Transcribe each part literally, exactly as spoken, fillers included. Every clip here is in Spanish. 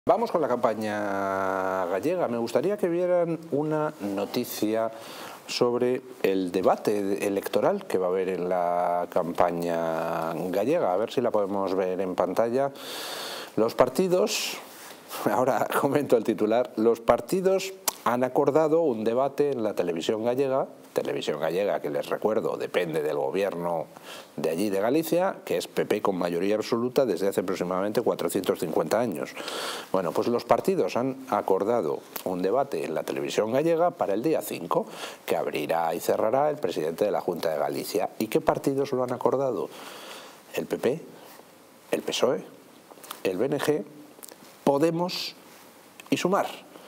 Vamos con la campaña gallega. Me gustaría que vieran una noticia sobre el debate electoral que va a haber en la campaña gallega. A ver si la podemos ver en pantalla. Los partidos, ahora comento el titular, los partidos han acordado un debate en la televisión gallega, televisión gallega que les recuerdo depende del gobierno de allí de Galicia, que es P P con mayoría absoluta desde hace aproximadamente cuatrocientos cincuenta años. Bueno, pues los partidos han acordado un debate en la televisión gallega para el día cinco, que abrirá y cerrará el presidente de la Junta de Galicia. ¿Y qué partidos lo han acordado? El P P, el P S O E, el B N G, Podemos y Sumar.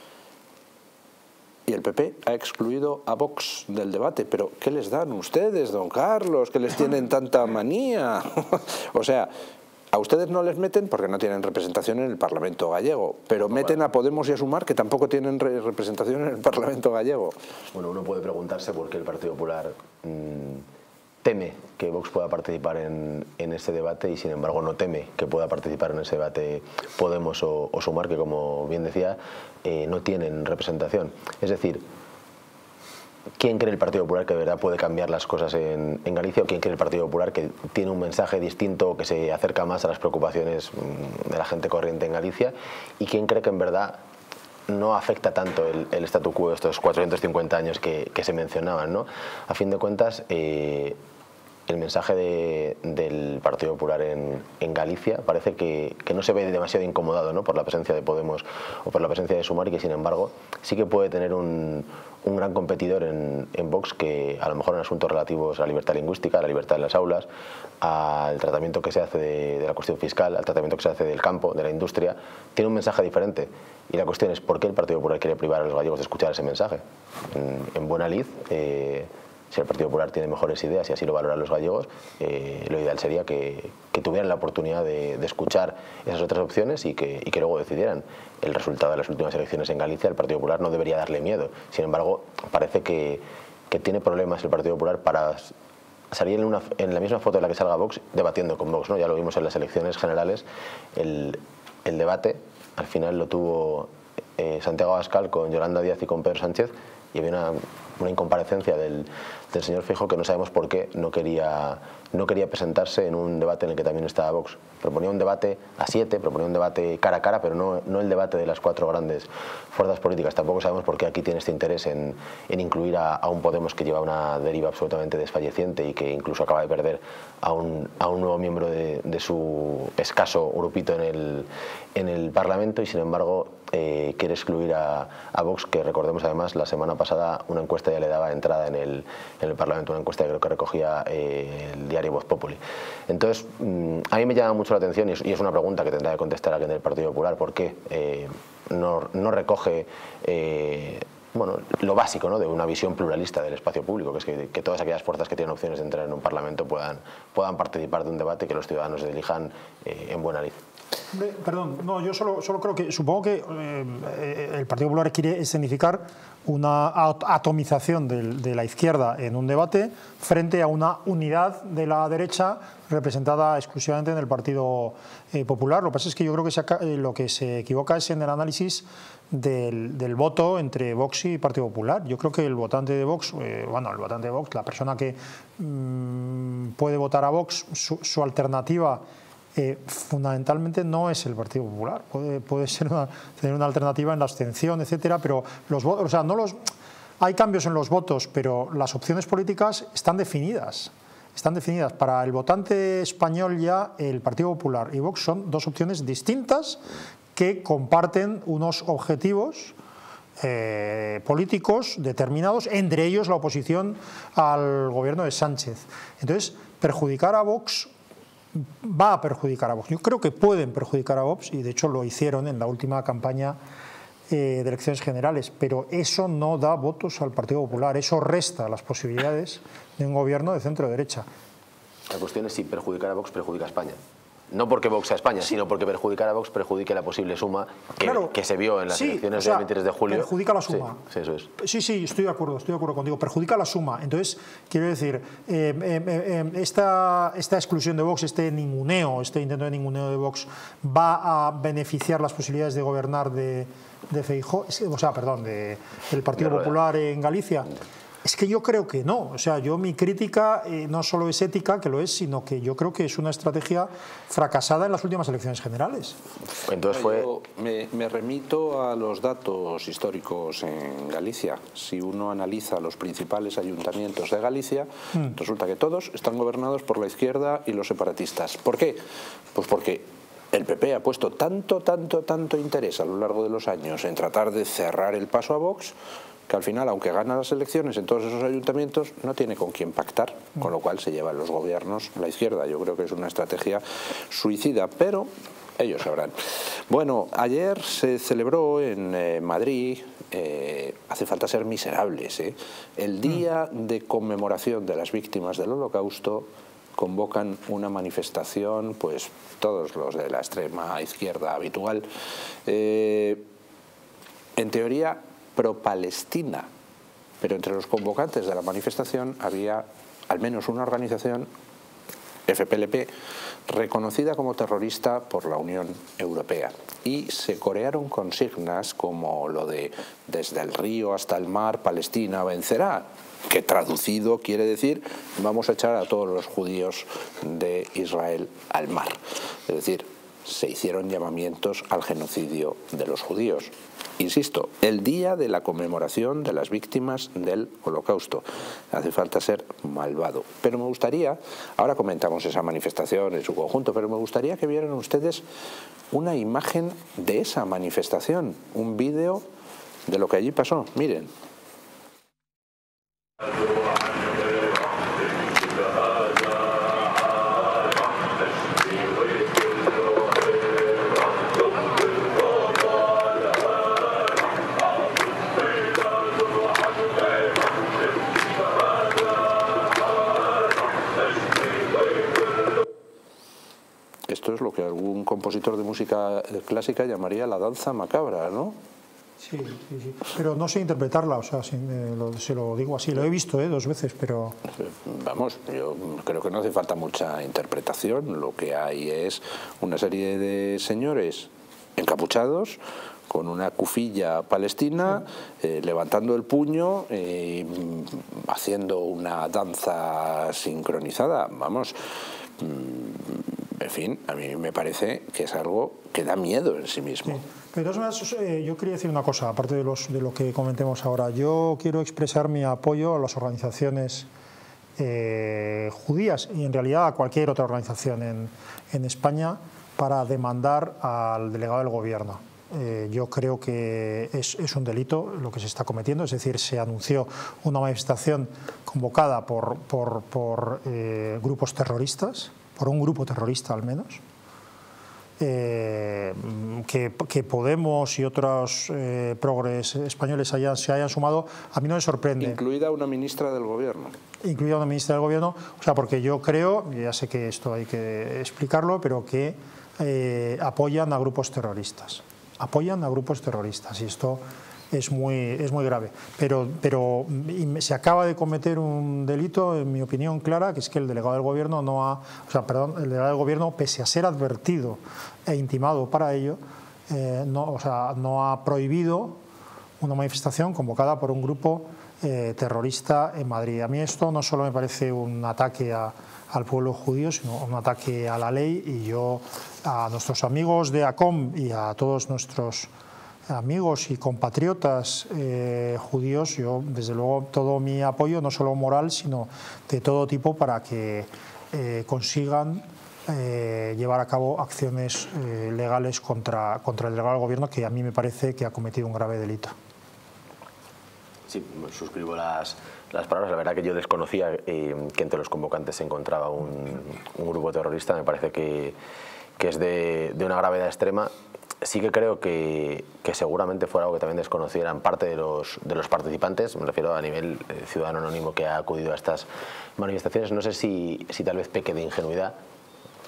Y el P P ha excluido a Vox del debate. ¿Pero qué les dan ustedes, don Carlos? ¿Qué les tienen tanta manía? O sea, a ustedes no les meten porque no tienen representación en el Parlamento gallego, pero meten a Podemos y a Sumar, que tampoco tienen re representación en el Parlamento gallego. Bueno, uno puede preguntarse por qué el Partido Popular mmm, teme que Vox pueda participar en, en este debate y sin embargo no teme que pueda participar en ese debate Podemos o, o Sumar, que como bien decía, eh, no tienen representación. Es decir, ¿quién cree el Partido Popular que de verdad puede cambiar las cosas en, en Galicia? ¿O quién cree el Partido Popular que tiene un mensaje distinto, que se acerca más a las preocupaciones de la gente corriente en Galicia? ¿Y quién cree que en verdad no afecta tanto el, el statu quo de estos cuatrocientos cincuenta años que, que se mencionaban, ¿no? A fin de cuentas, eh, el mensaje de, del Partido Popular en, en Galicia parece que, que no se ve demasiado incomodado, ¿no?, por la presencia de Podemos o por la presencia de Sumar, y que sin embargo sí que puede tener un, un gran competidor en, en Vox, que a lo mejor en asuntos relativos a la libertad lingüística, a la libertad de las aulas, al tratamiento que se hace de, de la cuestión fiscal, al tratamiento que se hace del campo, de la industria, tiene un mensaje diferente. Y la cuestión es ¿por qué el Partido Popular quiere privar a los gallegos de escuchar ese mensaje? En, en buena lid, eh, si el Partido Popular tiene mejores ideas y así lo valoran los gallegos, eh, lo ideal sería que, que tuvieran la oportunidad de, de escuchar esas otras opciones y que, y que luego decidieran. El resultado de las últimas elecciones en Galicia, el Partido Popular no debería darle miedo. Sin embargo, parece que, que tiene problemas el Partido Popular para salir en, una, en la misma foto en la que salga Vox debatiendo con Vox, ¿no? Ya lo vimos en las elecciones generales, el, el debate al final lo tuvo eh, Santiago Abascal con Yolanda Díaz y con Pedro Sánchez, y había una, una incomparecencia del, del señor Feijóo que no sabemos por qué no quería, no quería presentarse en un debate en el que también estaba Vox. Proponía un debate a siete, proponía un debate cara a cara, pero no, no el debate de las cuatro grandes fuerzas políticas. Tampoco sabemos por qué aquí tiene este interés en, en incluir a, a un Podemos que lleva una deriva absolutamente desfalleciente y que incluso acaba de perder a un, a un nuevo miembro de, de su escaso grupito en el, en el Parlamento, y sin embargo eh, quiere excluir a, a Vox, que recordemos además la semana pasada una encuesta ya le daba entrada en el, en el Parlamento, una encuesta que creo que recogía eh, el diario Voz Populi. Entonces, mmm, a mí me llama mucho la atención, y es, y es una pregunta que tendrá que contestar alguien del Partido Popular, ¿por qué eh, no, no recoge eh, bueno, lo básico, ¿no?, de una visión pluralista del espacio público, que es que, que todas aquellas fuerzas que tienen opciones de entrar en un Parlamento puedan, puedan participar de un debate y que los ciudadanos elijan eh, en buena lid? Perdón, no, yo solo, solo creo que, supongo que eh, el Partido Popular quiere escenificar una atomización de, de la izquierda en un debate frente a una unidad de la derecha representada exclusivamente en el Partido eh, Popular. Lo que pasa es que yo creo que se, lo que se equivoca es en el análisis del, del voto entre Vox y Partido Popular. Yo creo que el votante de Vox, eh, bueno, el votante de Vox, la persona que mmm, puede votar a Vox, su, su alternativa Eh, fundamentalmente no es el Partido Popular, puede, puede ser una, tener una alternativa en la abstención, etcétera, pero los votos, o sea, no los, hay cambios en los votos, pero las opciones políticas están definidas, están definidas. Para el votante español ya el Partido Popular y Vox son dos opciones distintas que comparten unos objetivos Eh, políticos determinados, entre ellos la oposición al gobierno de Sánchez. Entonces, perjudicar a Vox va a perjudicar a Vox. Yo creo que pueden perjudicar a Vox, y de hecho lo hicieron en la última campaña eh, de elecciones generales, pero eso no da votos al Partido Popular, eso resta las posibilidades de un gobierno de centro-derecha. La cuestión es si perjudicar a Vox perjudica a España. no porque Vox sea España, sí. sino porque perjudicar a Vox perjudique la posible suma que, claro, que se vio en las sí, elecciones o sea, del veintitrés de julio. Perjudica la suma. Sí, sí, eso es. Sí, sí, estoy de acuerdo, estoy de acuerdo contigo. Perjudica la suma. Entonces, quiero decir, eh, eh, eh, esta, esta exclusión de Vox, este ninguneo, este intento de ninguneo de Vox, va a beneficiar las posibilidades de gobernar de, de Feijóo, o sea, perdón, de, del Partido de Popular en Galicia. Es que yo creo que no, o sea, yo mi crítica eh, no solo es ética, que lo es, sino que yo creo que es una estrategia fracasada en las últimas elecciones generales. Entonces fue... Yo me, me remito a los datos históricos en Galicia. Si uno analiza los principales ayuntamientos de Galicia, mm. resulta que todos están gobernados por la izquierda y los separatistas. ¿Por qué? Pues porque el P P ha puesto tanto, tanto, tanto interés a lo largo de los años en tratar de cerrar el paso a Vox, que al final, aunque gana las elecciones en todos esos ayuntamientos, no tiene con quién pactar, con lo cual se llevan los gobiernos la izquierda. Yo creo que es una estrategia suicida, pero ellos sabrán. Bueno, ayer se celebró en eh, Madrid, eh, hace falta ser miserables, ¿eh? el Día de Conmemoración de las Víctimas del Holocausto. Convocan una manifestación, pues todos los de la extrema izquierda habitual, eh, en teoría pro-palestina, pero entre los convocantes de la manifestación había al menos una organización, F P L P, reconocida como terrorista por la Unión Europea, y se corearon consignas como lo de desde el río hasta el mar, Palestina vencerá, que traducido quiere decir vamos a echar a todos los judíos de Israel al mar. Es decir, se hicieron llamamientos al genocidio de los judíos. Insisto, el día de la conmemoración de las víctimas del Holocausto. Hace falta ser malvado. Pero me gustaría, ahora comentamos esa manifestación en su conjunto, pero me gustaría que vieran ustedes una imagen de esa manifestación, un vídeo de lo que allí pasó. Miren. Esto es lo que algún compositor de música clásica llamaría la danza macabra, ¿no? Sí, sí, sí. Pero no sé interpretarla, o sea, si, eh, lo, se lo digo así, lo he visto eh, dos veces, pero... Vamos, yo creo que no hace falta mucha interpretación, lo que hay es una serie de señores encapuchados, con una cufilla palestina, sí. eh, levantando el puño, eh, haciendo una danza sincronizada, vamos... En fin, a mí me parece que es algo que da miedo en sí mismo. Sí. Pero de todas maneras, eh, yo quería decir una cosa, aparte de, los, de lo que comentemos ahora. Yo quiero expresar mi apoyo a las organizaciones eh, judías y en realidad a cualquier otra organización en, en España para demandar al delegado del gobierno. Eh, yo creo que es, es un delito lo que se está cometiendo, es decir, se anunció una manifestación convocada por, por, por eh, grupos terroristas, por un grupo terrorista al menos, eh, que, que Podemos y otros eh, progres españoles hayan, se hayan sumado, a mí no me sorprende. Incluida una ministra del gobierno. Incluida una ministra del gobierno, o sea, porque yo creo, ya sé que esto hay que explicarlo, pero que eh, apoyan a grupos terroristas. Apoyan a grupos terroristas y esto es muy, es muy grave. Pero, pero se acaba de cometer un delito, en mi opinión clara, que es que el delegado del gobierno no ha, o sea, perdón, el delegado del gobierno, pese a ser advertido e intimado para ello, eh, no, o sea, no ha prohibido una manifestación convocada por un grupo eh, terrorista en Madrid. A mí esto no solo me parece un ataque a, al pueblo judío, sino un ataque a la ley, y yo a nuestros amigos de ACOM y a todos nuestros amigos y compatriotas eh, judíos, yo desde luego todo mi apoyo, no solo moral, sino de todo tipo, para que eh, consigan eh, llevar a cabo acciones eh, legales contra, contra el delegado del gobierno, que a mí me parece que ha cometido un grave delito. Sí, suscribo las, las palabras. La verdad que yo desconocía eh, que entre los convocantes se encontraba un, un grupo terrorista. Me parece que, que es de, de una gravedad extrema. Sí que creo que, que seguramente fue algo que también desconocieran parte de los, de los participantes, me refiero a nivel eh, ciudadano anónimo que ha acudido a estas manifestaciones. No sé si, si tal vez peque de ingenuidad,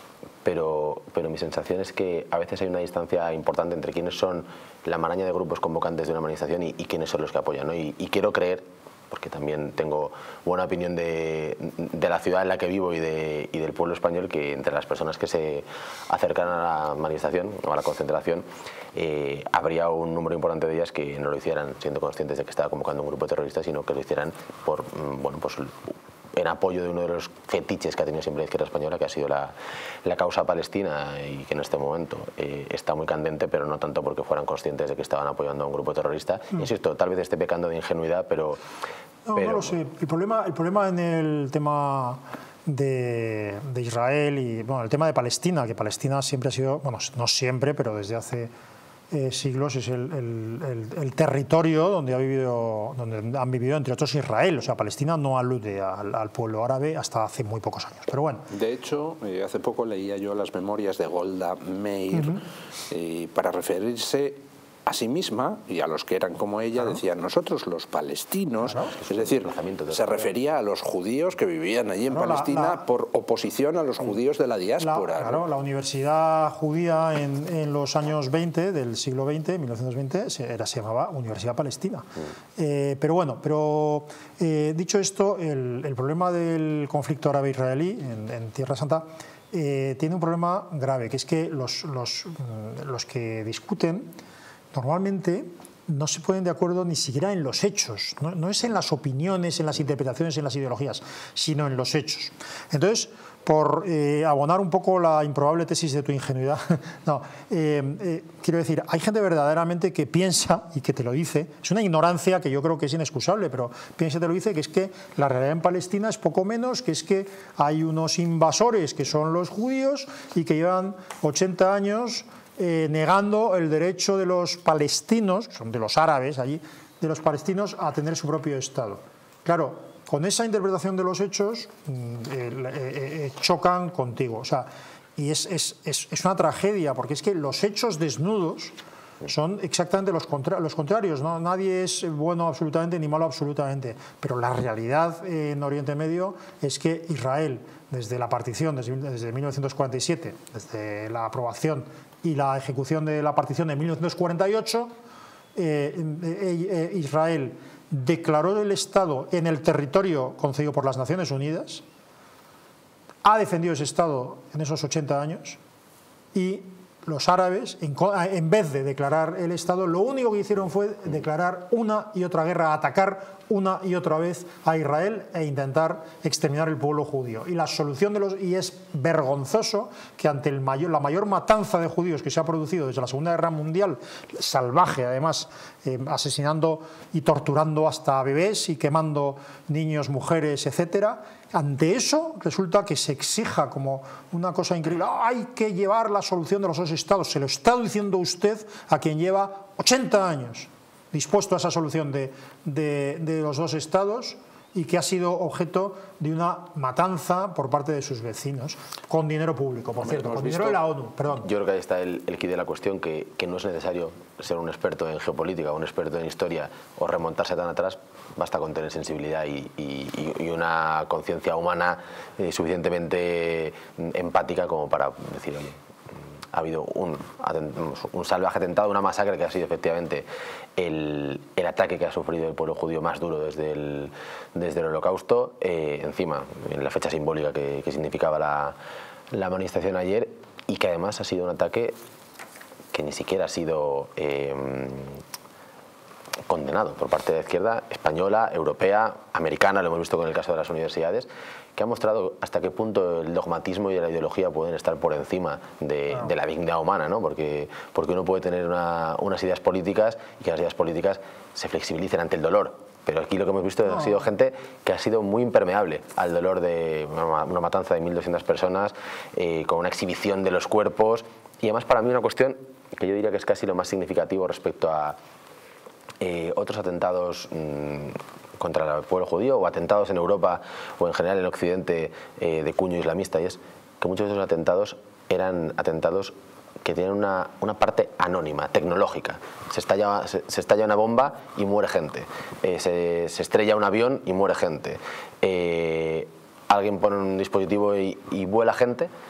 pero, pero mi sensación es que a veces hay una distancia importante entre quiénes son la maraña de grupos convocantes de una manifestación y, y quiénes son los que apoyan, ¿no? Y, y quiero creer, porque también tengo buena opinión de, de la ciudad en la que vivo y, de, y del pueblo español, que entre las personas que se acercan a la manifestación o a la concentración eh, habría un número importante de ellas que no lo hicieran siendo conscientes de que estaba convocando un grupo terrorista, sino que lo hicieran por, bueno, pues en apoyo de uno de los fetiches que ha tenido siempre la izquierda española, que ha sido la, la causa palestina, y que en este momento eh, está muy candente, pero no tanto porque fueran conscientes de que estaban apoyando a un grupo terrorista. Mm. Insisto, tal vez esté pecando de ingenuidad, pero... No, pero... no lo sé. El problema, el problema en el tema de, de Israel y bueno, el tema de Palestina, que Palestina siempre ha sido, bueno, no siempre, pero desde hace eh, siglos es el, el, el, el territorio donde, ha vivido, donde han vivido, entre otros, Israel. O sea, Palestina no alude al, al pueblo árabe hasta hace muy pocos años. Pero bueno. De hecho, eh, hace poco leía yo las memorias de Golda Meir, uh-huh. eh, para referirse a sí misma y a los que eran como ella, claro. decían nosotros los palestinos, claro, es, es decir, se refería a los judíos que vivían allí claro, en Palestina la, la, por oposición a los judíos de la diáspora. La, claro, ¿no? La universidad judía en, en los años veinte del siglo veinte, mil novecientos veinte, se, era, se llamaba Universidad Palestina. Mm. Eh, pero bueno, pero eh, dicho esto, el, el problema del conflicto árabe-israelí en, en Tierra Santa eh, tiene un problema grave, que es que los, los, los que discuten normalmente no se ponen de acuerdo ni siquiera en los hechos, no, no es en las opiniones, en las interpretaciones, en las ideologías, sino en los hechos. Entonces, por eh, abonar un poco la improbable tesis de tu ingenuidad, no, eh, eh, quiero decir, hay gente verdaderamente que piensa y que te lo dice, es una ignorancia que yo creo que es inexcusable, pero piensa y te lo dice, que es que la realidad en Palestina es poco menos, que es que hay unos invasores que son los judíos y que llevan ochenta años Eh, negando el derecho de los palestinos, son de los árabes allí, de los palestinos a tener su propio Estado. Claro, con esa interpretación de los hechos eh, eh, eh, chocan contigo. O sea, y es, es, es, es una tragedia, porque es que los hechos desnudos son exactamente los, contra los contrarios, ¿no? Nadie es bueno absolutamente ni malo absolutamente, pero la realidad eh, en Oriente Medio es que Israel, desde la partición, desde, desde mil novecientos cuarenta y siete, desde la aprobación y la ejecución de la partición de mil novecientos cuarenta y ocho, eh, eh, eh, Israel declaró el Estado en el territorio concedido por las Naciones Unidas, ha defendido ese Estado en esos ochenta años, y los árabes, en, en vez de declarar el Estado, lo único que hicieron fue declarar una y otra guerra, atacar una y otra vez a Israel e intentar exterminar el pueblo judío. Y la solución de los y es vergonzoso que ante el mayor, la mayor matanza de judíos que se ha producido desde la Segunda Guerra Mundial, salvaje además, eh, asesinando y torturando hasta bebés y quemando niños, mujeres, etcétera, ante eso resulta que se exija como una cosa increíble, ¡oh, hay que llevar la solución de los dos estados! Se lo está diciendo usted a quien lleva ochenta años dispuesto a esa solución de, de, de los dos estados y que ha sido objeto de una matanza por parte de sus vecinos, con dinero público, por cierto, con dinero de la ONU, perdón. Yo creo que ahí está el, el quid de la cuestión, que, que no es necesario ser un experto en geopolítica, un experto en historia o remontarse tan atrás, basta con tener sensibilidad y, y, y una conciencia humana eh, suficientemente empática como para decir, oye, ha habido un, un salvaje atentado, una masacre que ha sido efectivamente el, el ataque que ha sufrido el pueblo judío más duro desde el, desde el Holocausto, eh, encima en la fecha simbólica que, que significaba la, la manifestación ayer, y que además ha sido un ataque que ni siquiera ha sido eh, condenado por parte de la izquierda española, europea, americana, lo hemos visto con el caso de las universidades, que ha mostrado hasta qué punto el dogmatismo y la ideología pueden estar por encima de, claro. de la dignidad humana, ¿no? Porque, porque uno puede tener una, unas ideas políticas y que las ideas políticas se flexibilicen ante el dolor. Pero aquí lo que hemos visto no. ha sido gente que ha sido muy impermeable al dolor de una, una matanza de mil doscientas personas, eh, con una exhibición de los cuerpos, y además para mí una cuestión que yo diría que es casi lo más significativo respecto a eh, otros atentados mmm, contra el pueblo judío, o atentados en Europa o en general en Occidente eh, de cuño islamista, y es que muchos de esos atentados eran atentados que tienen una, una parte anónima, tecnológica. Se estalla, se, se estalla una bomba y muere gente, eh, se, se estrella un avión y muere gente, eh, alguien pone un dispositivo y, y vuela gente,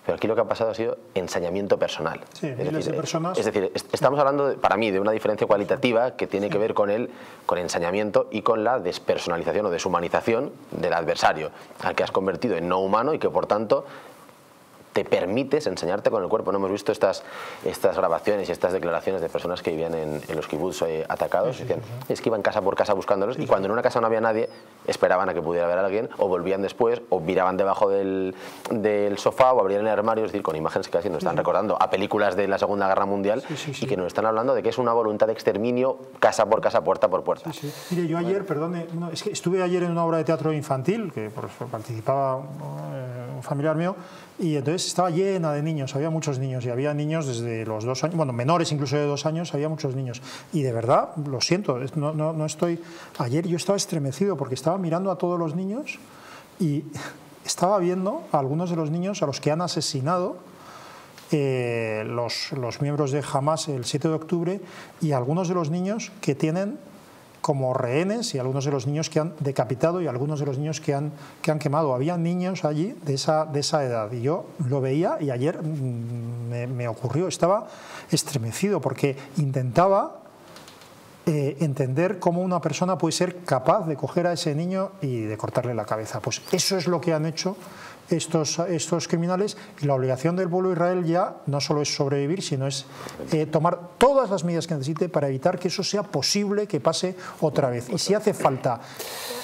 Pero aquí lo que ha pasado ha sido ensañamiento personal. Sí, es, miles decir, de personas. es decir, estamos hablando, de, para mí, de una diferencia cualitativa que tiene que ver con el con ensañamiento y con la despersonalización o deshumanización del adversario, al que has convertido en no humano y que, por tanto, te permites enseñarte con el cuerpo. No hemos visto estas, estas grabaciones y estas declaraciones de personas que vivían en, en los kibbutz eh, atacados. Sí, sí, decían, sí. Es que iban casa por casa buscándolos, sí, y cuando en una casa no había nadie, esperaban a que pudiera haber alguien, o volvían después, o miraban debajo del, del sofá, o abrían el armario, es decir, con imágenes que casi nos están sí, recordando a películas de la Segunda Guerra Mundial, sí, sí, sí, y que nos están hablando de que es una voluntad de exterminio casa por casa, puerta por puerta. Sí, sí. Mire, yo ayer, bueno. perdone, no, es que estuve ayer en una obra de teatro infantil, que por eso participaba eh, un familiar mío, y entonces estaba llena de niños, había muchos niños, y había niños desde los dos años, bueno, menores incluso de dos años, había muchos niños. Y de verdad, lo siento, no, no, no estoy... Ayer yo estaba estremecido porque estaba mirando a todos los niños y estaba viendo a algunos de los niños a los que han asesinado eh, los, los miembros de Hamas el siete de octubre, y a algunos de los niños que tienen como rehenes, y algunos de los niños que han decapitado, y algunos de los niños que han, que han quemado. Había niños allí de esa, de esa edad, y yo lo veía y ayer me, me ocurrió, estaba estremecido porque intentaba eh, entender cómo una persona puede ser capaz de coger a ese niño y de cortarle la cabeza. Pues eso es lo que han hecho estos, estos criminales, y la obligación del pueblo de Israel ya no solo es sobrevivir, sino es eh, tomar todas las medidas que necesite para evitar que eso sea posible que pase otra vez. Y si hace falta